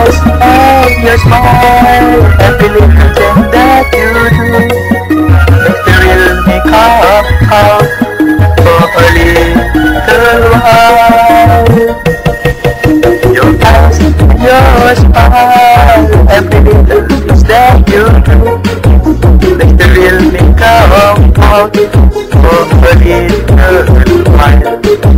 eyes and your smile, every little thing that you do makes the real me come out for a little while. Your eyes and your smile, every little thing that you do makes the real me come out for a little while.